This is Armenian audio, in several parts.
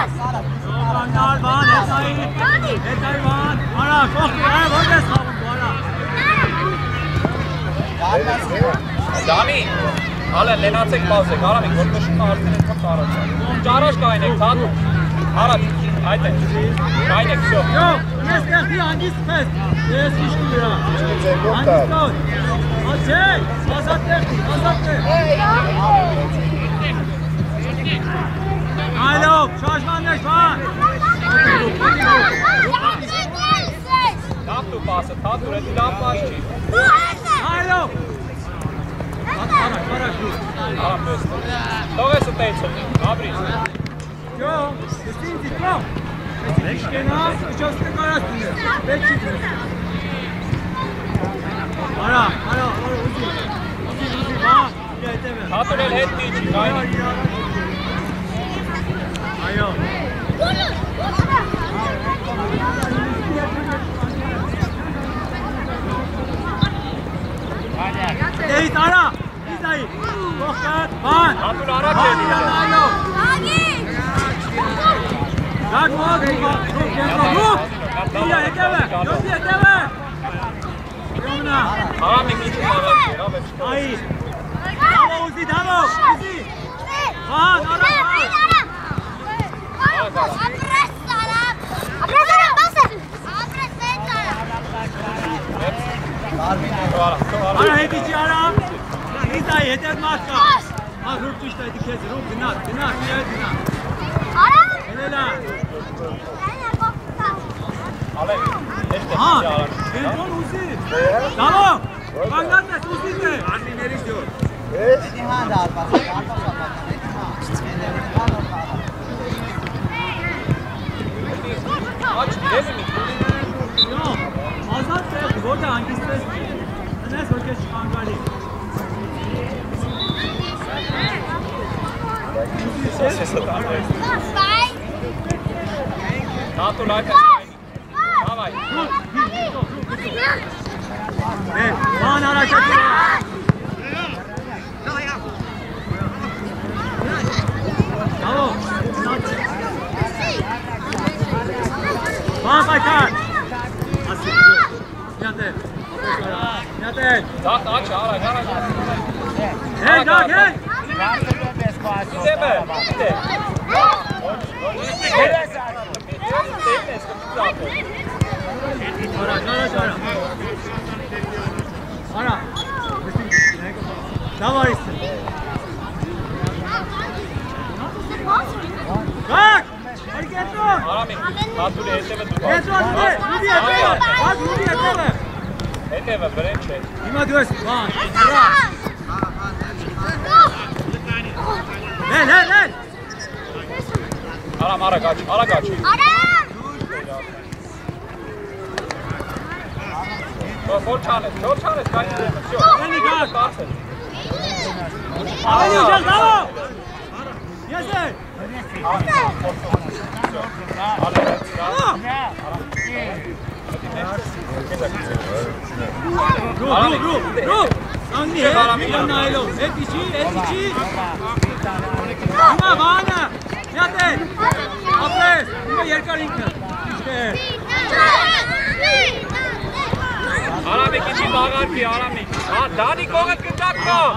Dani, ale Lenacek pauze, Arami, korkuşun artın etmek kararlı. Çağraş kaynak, tatlı. Arat, haydi. Kaynak, yok. Yok, jetzt der hier, hangisi fest. Der ist nicht gut, ja. Hangisi out. Okay, Azat der. Alo, şaşman ne var? Tam tu pasa, tam tu reti da plašči. Alo. Aram pēstu. Toga su teicu, abrīz. Jo, es sind die Frau. Ich gehe nach, ich hab's mir gar nicht. Wegschütteln. Ara, Uzi, var. Gel deme. Taturel hetti için kaynak. Ayo. Deyit ara. Bizayı. Korkat. Van. Tatur ara çevdi. Bak var. Ruk. Diye edeme. Yok diye edeme. Yomuna. Arami için ara. Hayır. Bravo Uzi, bravo. Uzi. Van, ara. Ara hedici ara. Bizayı yeter matka. Ha rup düşteydi kezi. Rup dinat. Ara. Helal. Ale, işte Ha. ara. Telefon Uzi. Tamam. Bangladeş Uzi de. Anne nereye diyor? Aç, değil mi? Yok. Azat da orada hangisi de? Ne soracak Angali? Ses atar. Tatur laka. Davay. Evet. Van hareket. Bravo. Van Baykar. Asıl. Yate. Taht aç, ara. Hey, gel. Gide be, gide. Ara. Ne var işte? Bak! Hareket dur! Arami, Tatur eteve dur. Etve! Rudi etve! Bak Rudi etve! Eteve, Brençe. İma diyorsun. Bak. Ver! Aram, ara kaç. Kol çanet, kaç diyemez. Beni gör. Abi hocam, bravo! Yeter! Ru! Angni, Nailo. Et içi. İma bana. Yeter! Abres! İma yer karınca. İşte. Arami ikinci bağır ki Arami. Ha, Dani kogat kıtak mı?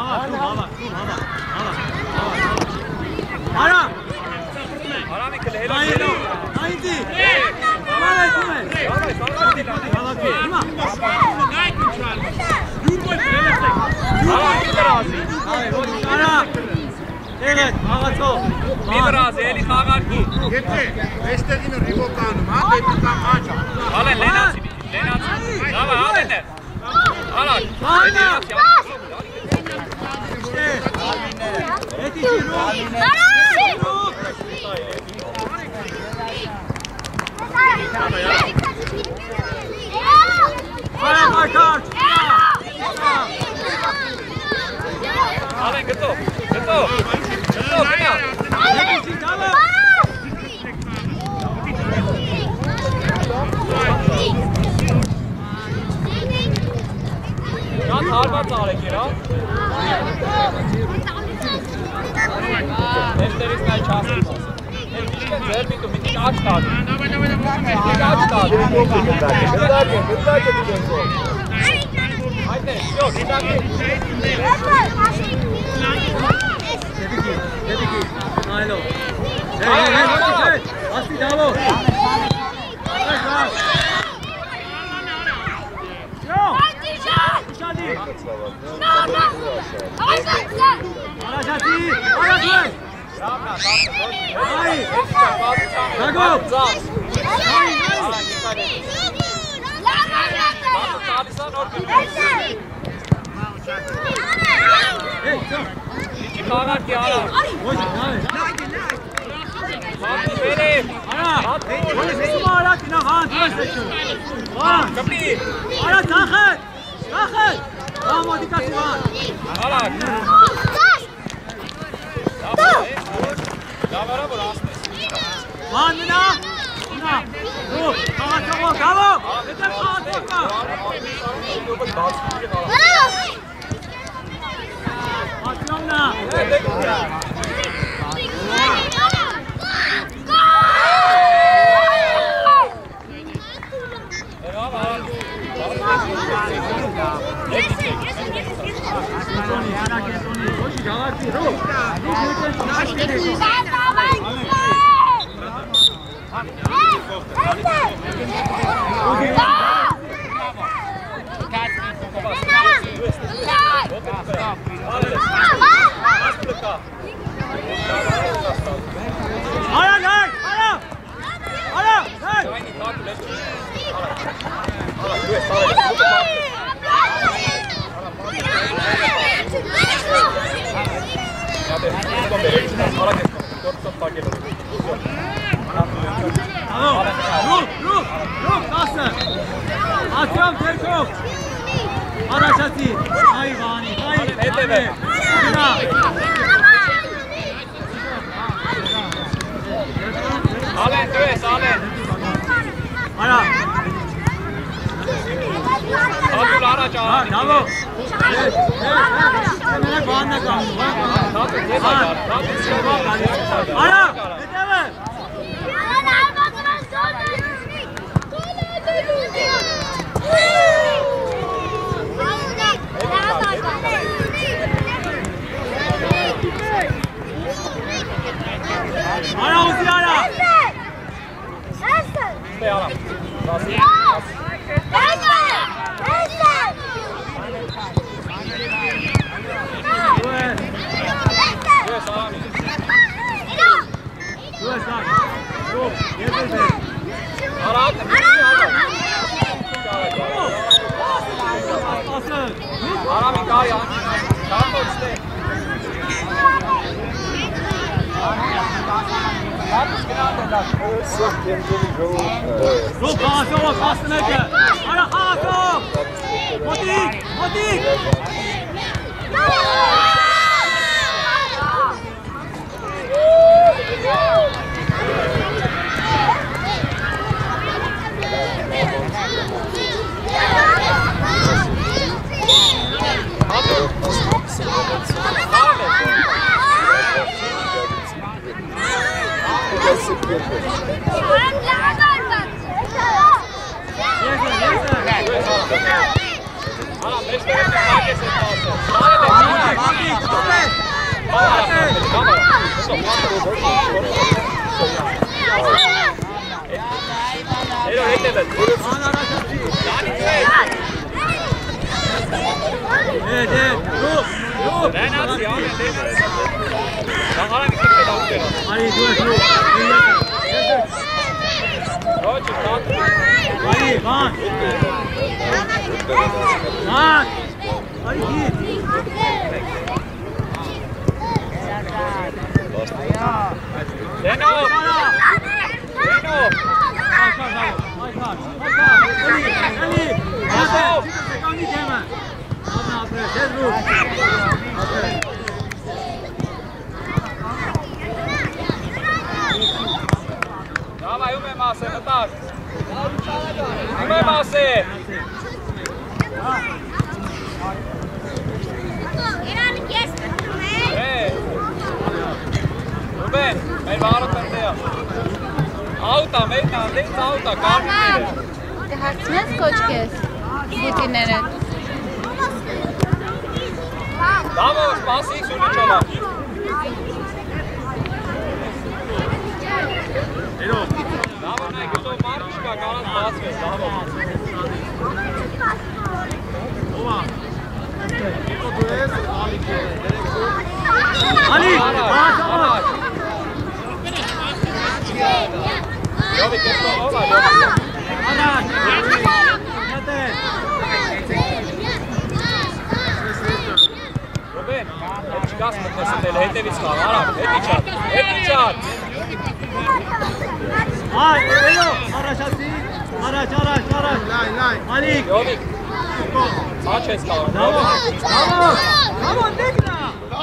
Ara! Arami kılı helal. Haydi! Bana etme! Bana ki, İma! Arami bir razı. Ara! Evet, ağaço! Bir razı, eli bağır ki. Getir. Beştedin ribokanım. Hadi bir tane aç. Ale, Lenaz. Dava, hadi ne? Ara. Bana! İşte! Et içi Ru! Ara Baykar! Ale, gıtı. Bina. Et içi, tamam! Ya tarbat ağrı ki ya. Eşlerik ben çağırsın. Ich bin selber mit nicht anschlagen. Nicht anschlagen. Haydi, yok, dikkat et. Alo. Hey, Asli bravo. Dawaj, umie masę, no tak. Umie masę. Ruben, meil vaadataan teha. Autā, mēģinām, līdz autā, Kārmiņere. Te harcinies kočkies? Putinere. Davos, pasīgs un ničovā. Davo, nē, ka to Markiškā galās pasvies, Davo. Ali! Arāč! Jovik, es to olā, Jovik. Arāč! Jātē! Ruben, etiš kas matnesatēļ, Hetevickā, Arāč, Etičāt! Ay, Elo! Arāč atī! Arāč! Ali! Jovik, sāčies kā, Davos! Jovik. Davos! Davos, Digna!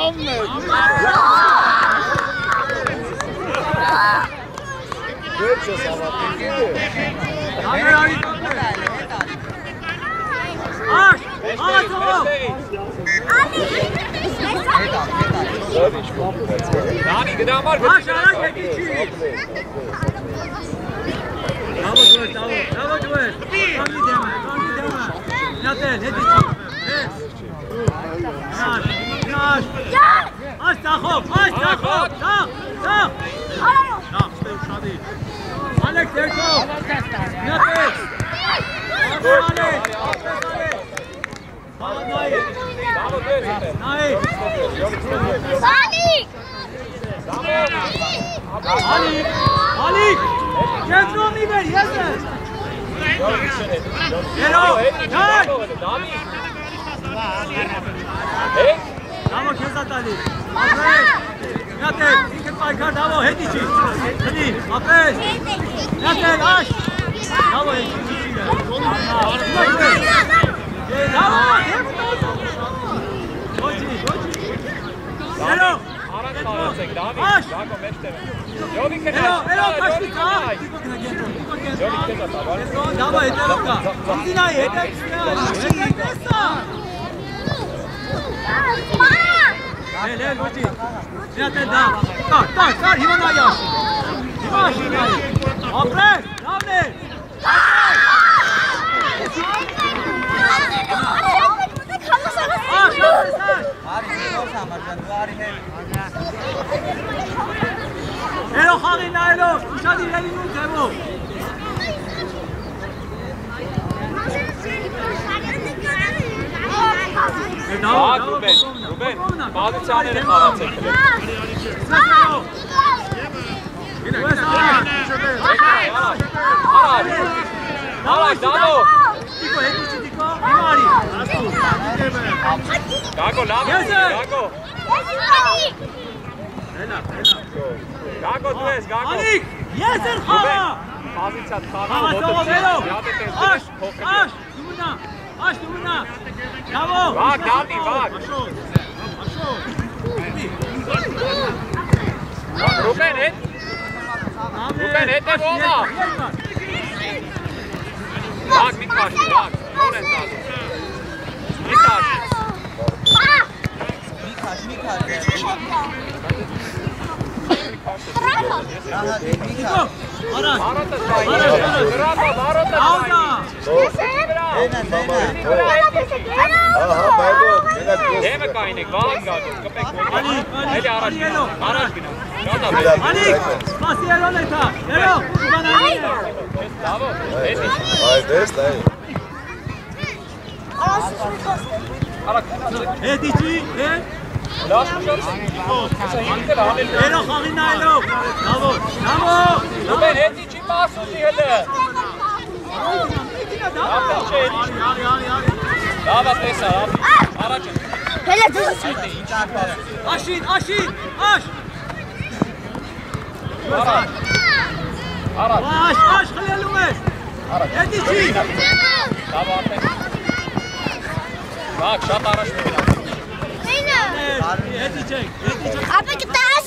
Aş! Aş oğlum! Dani, gıdam var, Aş götürsene. ara geçici! Bravo Cüvet, bravo Cüvet! Tam gideme! Yatel, hadi çık! Yaş! Aş Tahop! Aş Tahop! Tak! İşte uşadı! Alex Terkov! Yatel! Aferin Alex! Bravo Nail! Davo, dözite. Nail! Ali! Centrum ver, yeter! Jovik, içeri. Elo! Etiči, Gel! Davo, Dani. Hey! Bravo Kezat Ali! Aferin! Yatel! İlk baykar Bravo Hedici! Hadi! Aferin! Yatel aç! Bravo Hedici! Bravo! Koçi! Elo! Araç sağlayacak, Dani. Aş! Dako, mešteve. Jovik, Elo! Kaçtı Jovik, sağ! Jovik, kezat, var. Bravo Hedici! Dinay Hedici! Hedici! Helal Koçi! Yatel da! Tak! Hivan ayaş! Hivan! Aferin! Ravne! Aş! Elo Harina Elo! Uşadı ilerinin tebu! Bak Ruben, bazı çaneleri falan çekilir. Araç, Davo. Diko, Hedici, Diko, Himari! Gago, labi, Gago. Gago, dues, Gago. Alik! Yeter Hava! Bazı çat, Hava Hava, tamam Elo! Aş! Aş! Numuna! Aş numuna! Bravo! Bak, Dani, bak. Ruben, et. Ruben, et de bola. Bak, bir karşı, bak. Roland lazım. Bir karşı. Diko! Araç! Varota sayı. Varota sayı. Deme kaynak, vaat kaldı. Köpek boyu. Hadi araç bina. Araç bina. Alik! Pasi Elo neta! Elo! Bana ne? Bravo. Hadi. Hedici! Lasmış olsun. Elo Harina Elo! Bravo! Ruben, hadi için mahsus diyelim. Yaptın şey. Davat neyse abi. Aracın. Aşin! Aş! Araç. Araç. Aş! Hadi Lumes! Hedici! Davat neyse. Bak şat araç mı? Hedici! Abi gitas.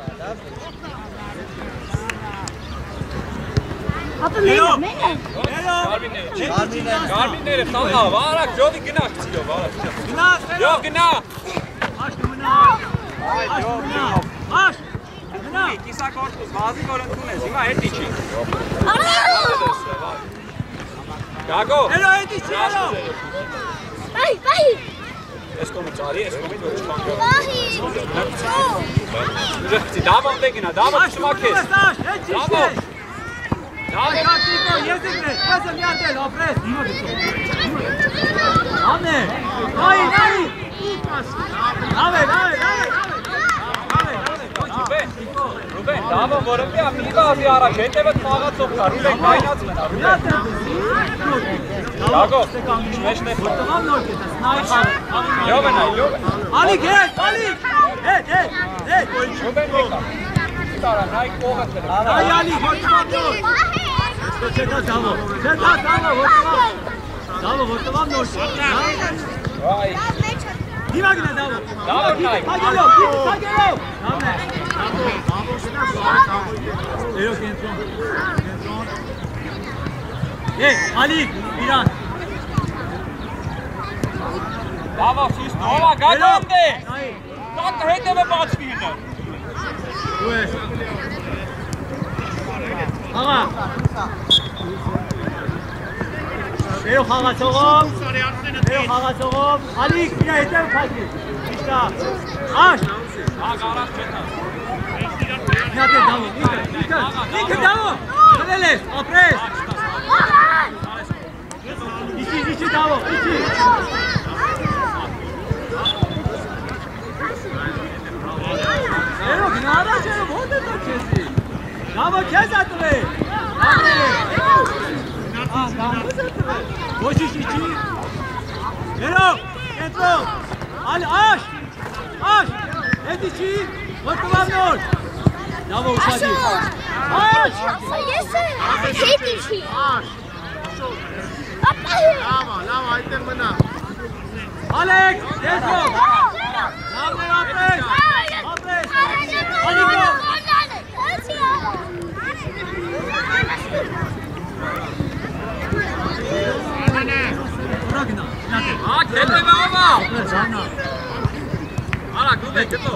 Abi Elo! mene. Elo! Garbin herif salla. Varak Jovik günah çıkıyor. Varak. Günah! Yok günah. Aş numuna! Aş! Կիսա կորպուս, վազի որ ընդունես, հիմա հետի չի։ Գագո։ Հելո, հետի չի, հելո։ Բայ։ Ես կոմը ծարի, ես կոմի որ չպանքես։ Դավոն դեգինա, դավոն չմակես։ Դավոն։ Կատիկո, եզիկներ, կեզը միատել, ապրես։ Անե, նայի։ Նավե։ Ռուբեն, դավոն որը պիա մի բազի առաջ, հետևդ մաղացող կա, Ռուբեն, կայնած մնա, Ռուբեն։ Գագո, չմեշ նեխա։ Լյով է նայ։ Ալիք, հետ։ Ռուբեն եկա։ Տարա, նայ կողըտ դրը։ Նայ ալիք, հոճվան նոր։ Չետա դավո, հոճվան նոր։ Վայ։ Դիմա գնա դավո։ Դավո նայ։ Թագելով։ Նամն է։ Էրո կենտրոն։ Ալիք, իրան։ Դավո, սույս նովա, գագոնդ է։ Տակը հետևը բացվի ինը։ Ու ես։ Աղա։ Էրո խաղացողով, Ալիք, իրա հետև կակի, իշտա, աշ, Աղարած չետա։ միատեր դավո, ինքը դավո, խլել ես, ապրես, իչի դավո, իչի, էրո գնա առաջ էրո, ոնդ է տակ քեզի, դավո քեզ ատվե, ոչիշ իչի, էրո, կենտրոն, աշ, հետ իչի, ոտվան նոր, դավո ուշադի, աշ, Լավ, այդտեղ մնա։ Ալեք, կենտրոն, լավներ ապրես, Ալիկո, Ռագնա, նատե։ Հետևը ովա։ Ժանա։ Արա, գուբեն, գտո։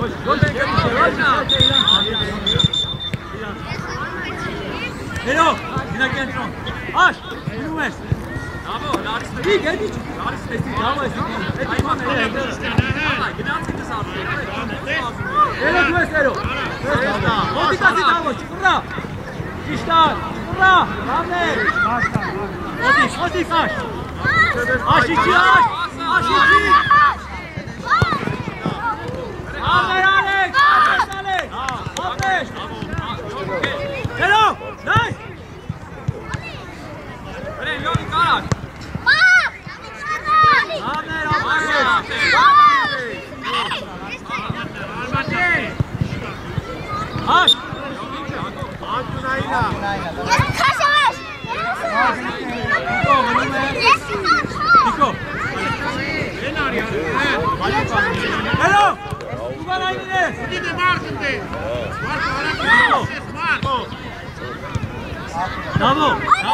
Հերո, գնա կենտրոն։ Աշ, գնում ես։ Դավո, լարիս մեկ։ Իգ, հետի չի։ Լարիս տեսի, դավո ես։ Գնացի դես արդեն։ Հերո դու ես հերո։ Մոտիկացի դավո, չկուրա։ Ճիշտան, չկուրա, լավներ։ Մոտիկ, աշ։ Աշիչի, աշիչի։ Ալեր, Ալեք, ապրես։ Հերո, նայ։ Բրեն, լյովի կարակ։ Լավներ, ապրես։ Աշ։ Անդունայինա։ Նիկո։ Հերո, ուգան այնին ես։ Դիտե մարդն է։ Դավո,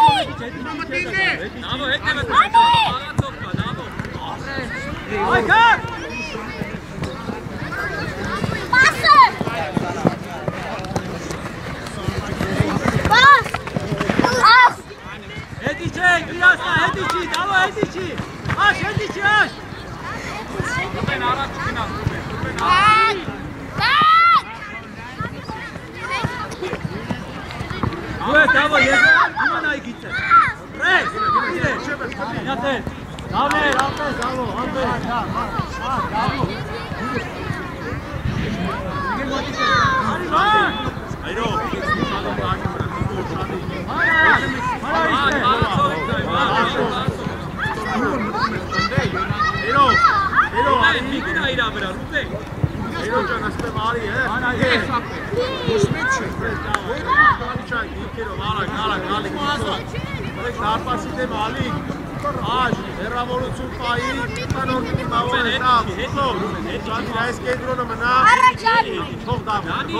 Դավո, հետևը մաղացող կա, դավո։ այքար։ Հետի չեք, իրասնա, հետի չի, դավո, հետի չի, աշ, հետի չի, աշ։ Ռուբեն առաջ չգնաս, Ռուբեն Դու ես դավո, ես իման այգից է։ Ռես, իրե, միատեր, դավներ, ապես, դավո, ապես, դավո։ Այրո։ Ռուբեն, մի գնա իրա վրա, Ռուբեն։ Էրո ջան, ասպե մարի է։ Անա է։ Ուսմիչի։ Ո՞ւմ դիքերով արագ, ալիք։ Ուրեք դարպասի դեմ ալիք։ Աշ, հեռավորություն պայի, տանոր դիմավոր է տավ։ Ժանի, այս կենտրոնը մնա։ Թող դավ։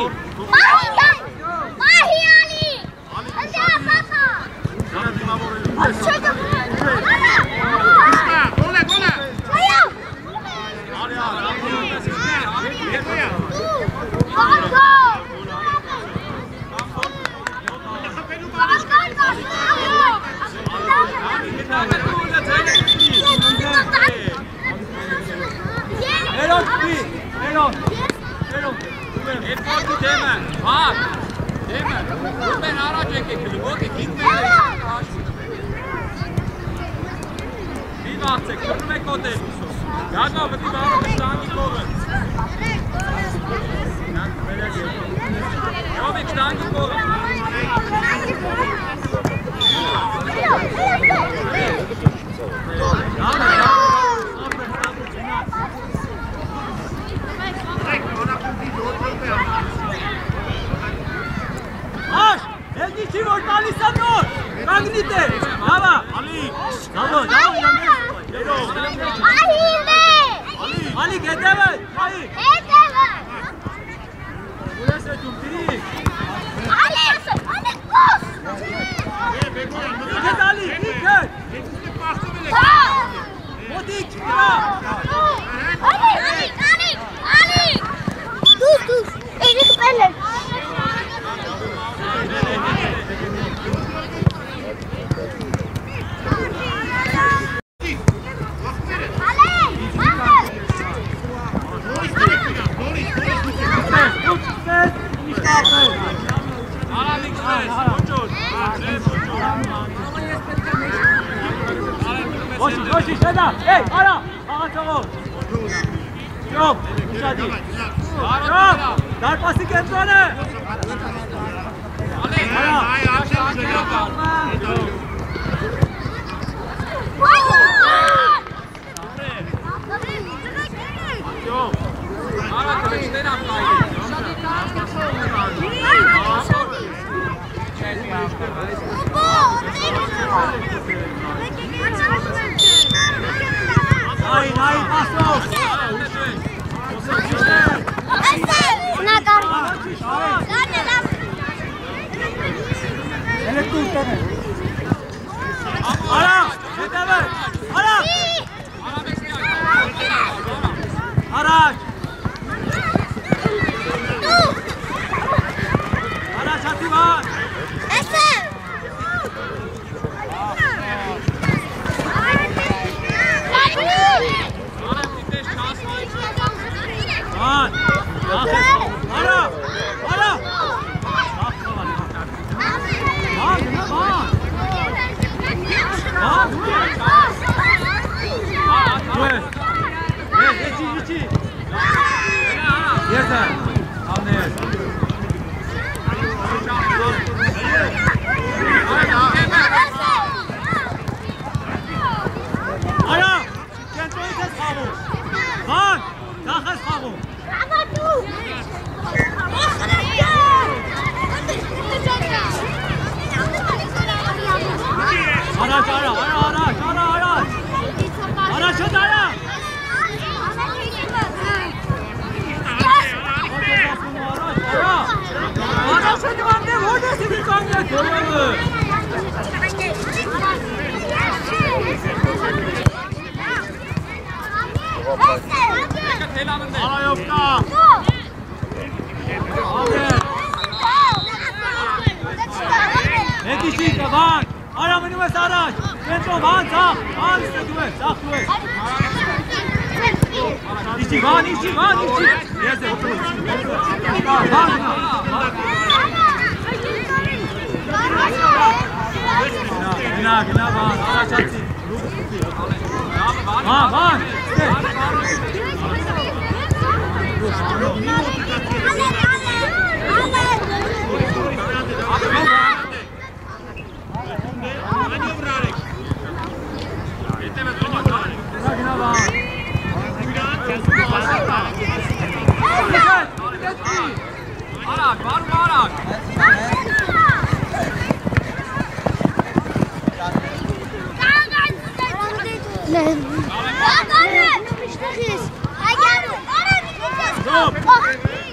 Մահի ալի։ Անդե ապակա։ Ժանա դիմավոր է։ Գոլե։ Այո։ Արի, Անդո։ Elon, Elon. Efkartı deme. Bak. Deme. Ben araç ekledim. O gitme. Bir vakti kırmak o değil. Galiba bu bir bağlı standing olur. Ya bir standing olur. Aş! Eldiçi ortali sanıyor. Magnite. Bravo. Ali. Bravo. Ali gedeve. Ali. Burası Türkiye. Ali koş. Git Ali, git. Modik. Ali. Dur. Erik böyle. Hoş, şurada. Hey, ara. Ağa çabuk. Yok, müsaade. Yok. Dar pası kendine. Yok. Ara kılıçtan atlayın. Hayır, paso. Ara, yeter. Ara. Araç. Araç atı var. Var. Ara. İçi. Yeter. Anlayın. Ara. Kendini kes kavu. Var. Takız kavu. Araç. Araç hadi ara. Araç hadi anne. Oradası bir kanka. Görüyor. Ara yok da. Ne dişi kavan? Ara minibüs araç. Metro van sağ. Van üstüne sağ düve. İçi van. Neyse otur. Van. Gina van. Araç atsın. Van. Var. Stop!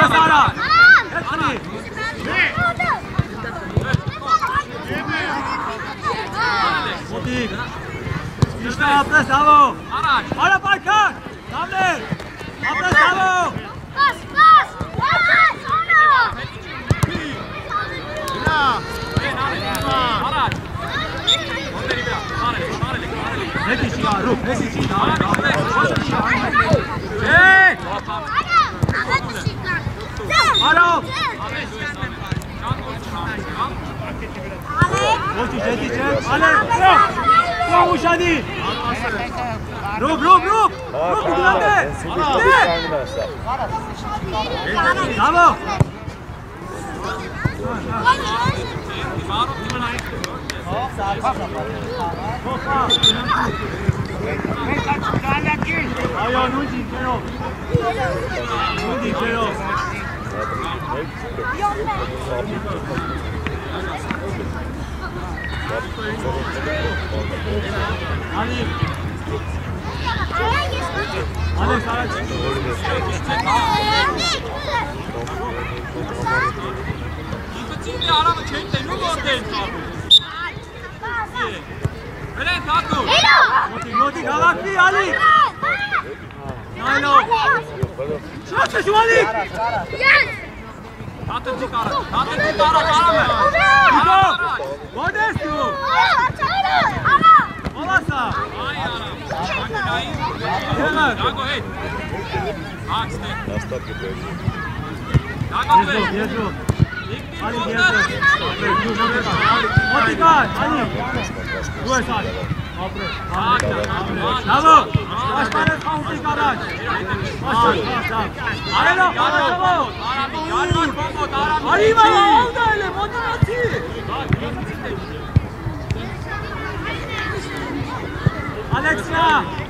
Ապրես արա։ Հետքնի։ Մոտիկ։ Իշտա ապրես ավո։ Արա պայքար։ Դամներ։ Ապրես ավո։ Pass. Հետիչի արու, հետիչի դարը։ Արով։ Ոչիչ, հետիչ է, ալեր, կոմ ուշանի։ Ռոբ, ուգնանդ է։ Դավո։ Այո, նույնի կերով։ Ալի։ Ալեքս առաջ։ Ինքնին արամը չեն տենում որտեն ծառում։ Հենց հատու։ Մոտիկ հավաքվի, Ալի։ Նայլո։ Շաց ես Ալի։ Հատեցի կարա, արամը։ Իդո, ո՞դ ես դու։ Ո՞լասա։ Այ արամ։ Դագո հետ։ Աքստե։ Դագո հետ։ Եզո։ Ալի եզո։ Մոտիկա, Ալի։ Դու ես Ալի։ Ապրես։ Դավո, աշխարհը խաղուտի կարաչ։ Արելո, կարաչավո։ Արիմա, աղდა էլ է, մոտինացի։ Ալեքսիա։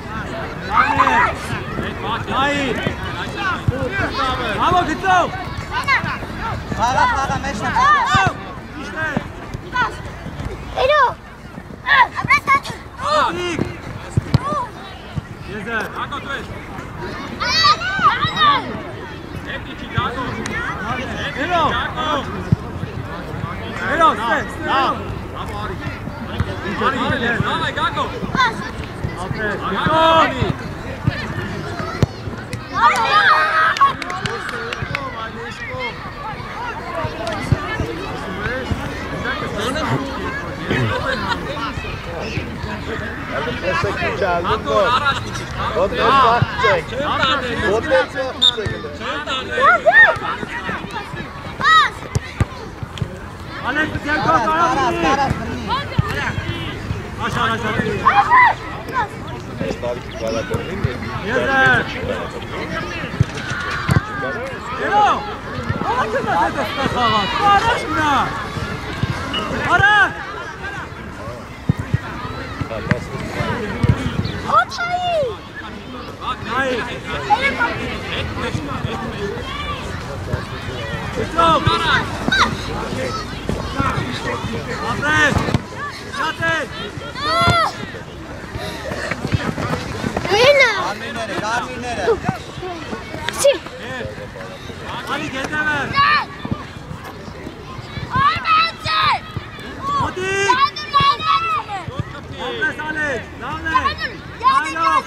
Նայի։ Դավո, գծով։ Խաղա մեջն է։ Իշտ է։ Մոտիկ։ Եզեր։ Դագո դու ես։ Հետիչի դագո։ Հերո։ Հերո, ստեղ։ Давай, Գագո։ Ապրես, գծովի։ Հատու առաջ։ Ալեքս երկո կարավ ունի։ Աշար։ Եզեր։ Հերո, ո՞նց ես հետո ստեղծավաց, առաջ գնա։ Առաջ։ Նայի։ Գծով։ Ապրես։ Շատ ես։ Գարմիրները։ Ալի գետև է։ Մոտիկ։ Ապրես Ալեքս, լավն է։ Նայլով։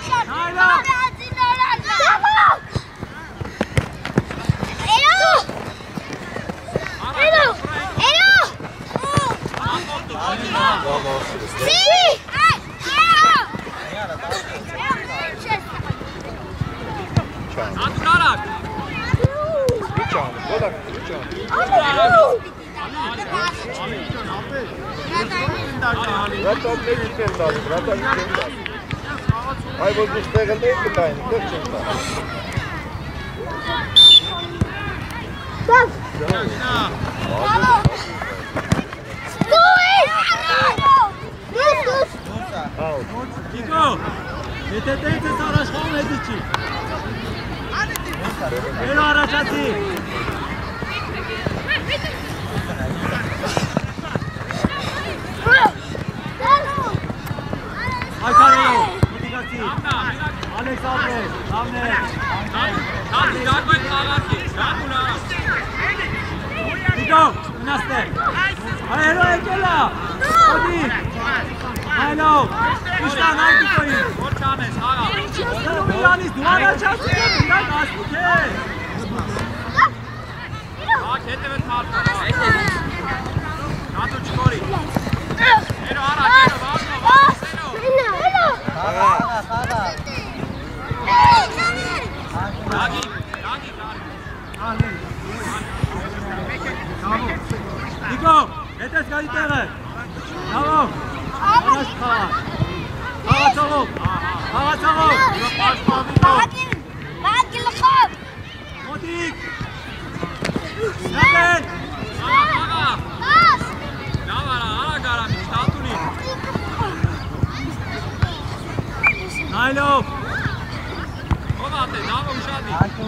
Հատու արակ։ Ay bu üstte değil mi kayın? Նիկո, եթե տենց ես առաջխաղում հետիչի։ Հերո առաջացի։ Այքարելով, մոտիկացի։ Ալեքս ապրես, լավն է։ Դագո հետ խաղացի։ Դագո լավ։ Go, Naste. Hello, Ekela. Odi. Hello. Ishtan aldı koyun. Orçames, Ara. Yanis duvara çarptı. Biraz astı. Ha, kete ve tarpa. Nato Çikori. Eno Ara, Eno, Vasma, Vasma, Eno. Yagi, Yagi, Niko, etes kalitere. Tamam. Araç kara. Kara çabuk. Kara çabuk. باقي الخوف Modik. Nereden? Ara. باص Ne var Ara gara, Tatuni. Nailov. Ovate, Davo ušadi.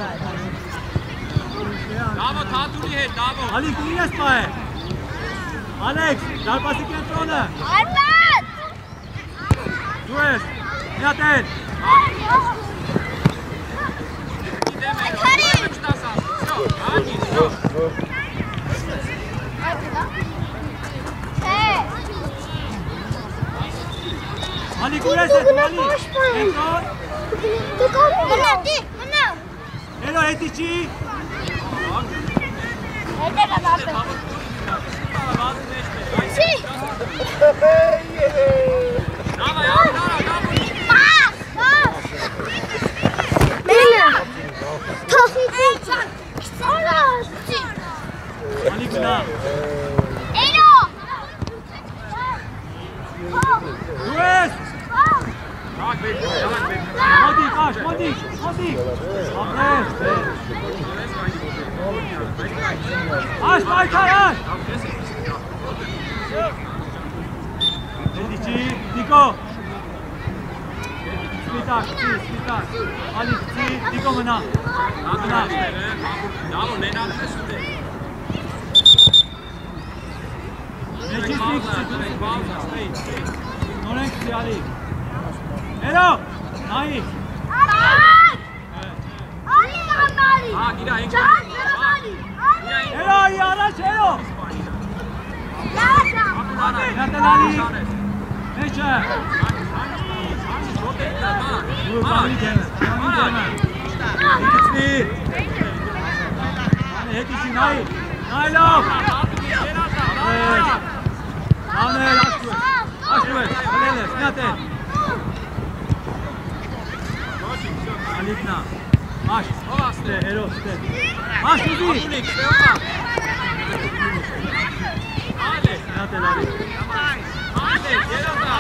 Davo Tatuni je, Davo. Ali Gines pae. Alex, dar pasi kentrone. أحمد Dues. Nereden? Ali Gines et Ali. Kentron. منادي منا Elo Etici. هيدا بابا شي Dava, Dava, Dava. باص منا توفيق Ali Guna. ايلو Dues. Yalak bekle, yalak bekle. Modik aç. Modik. Modik. Aferin. Aç Baykar aç. Etici. Niko. Spitak. Spitak. Ali Niko mına. Mına. Davo, ne yapıyorsun? Necis Pauza, Niko. pauza, stay. Norenk Ali. Elo. Nahi. Ha, gida, en Elo iyi araç Elo. Nereden Ali? Neçe? Dur bari deme. Bari deme. İkisi. Hani hepsi Nahi. Nailov. Evet. Anel aç dur. Aç dur. Helele. Nereden? Alikna. Aç. İşte Elo işte. Aç Uzi. Unik, Steoma. Hadi. Nereden Ali? Hadi, gel orada.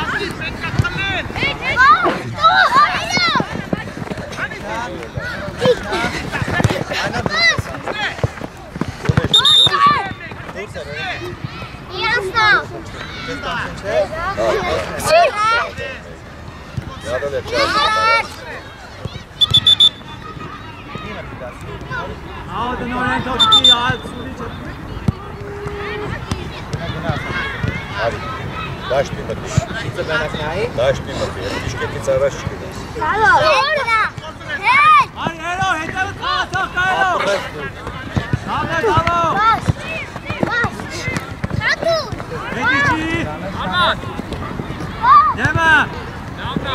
Ясно. आओ तो नोरें तो की आज सूरी चलती Daş duymadı. Daş duymadı. Dişketi sarraş çıkıyor. Ay Elo hedefi kağa sok Elo. Sağda Davo. Etici. Aman. Deme. Devamda.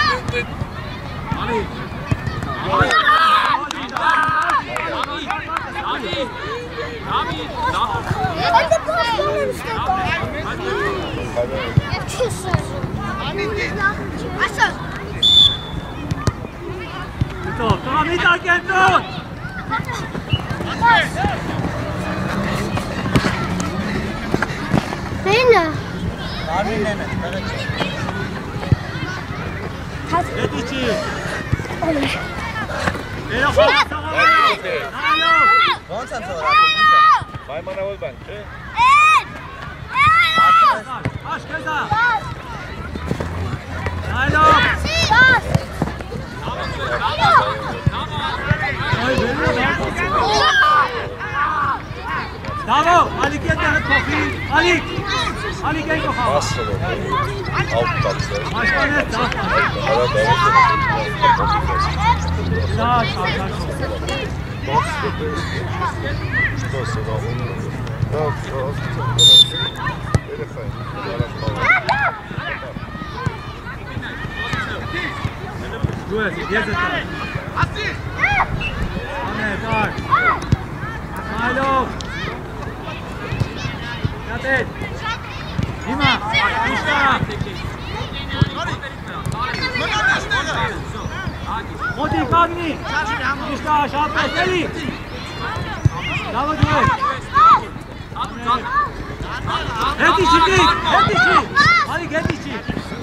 Ali. Abi. Tut. Tamam bir daha gel tut. Neyle? Etici. Elo kağa sok. Alo. Baymana ol ben. Aç keza. Alo. Davo. Ali gel de kofi. Ali. Ali gel kofi. Nasıl olur? Alt tatlı. Başka ne? Daha. Daha. Что, сынок? Luis, jest tam. Ane, tak. Smajlów. Jatek. Dima, Miszka. Moti, kagni. Miszka, šapka, Feli. Davod, Luis. Hetici ti, hetici. Hadi hetici.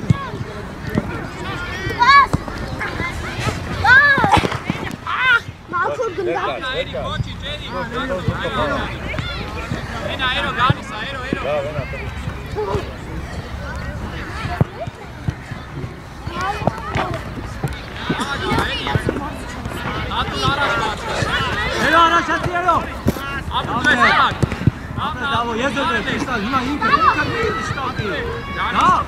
Elo, araçati, elo. Bravo, jezo bre, pista, ima Inka nije šta ti. Da.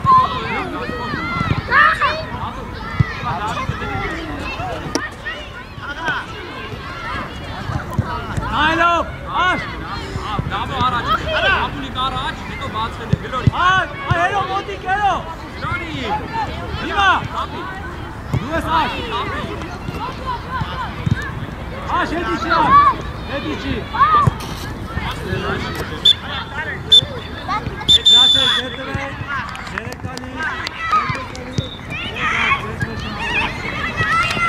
Najlo, aç. Bravo araç. Apulik araç. Ne to baat se ne bilori. Elo, Moti, elo. Bilori. Dima. Luis, aç. Aç, hedici, aç. Hedici.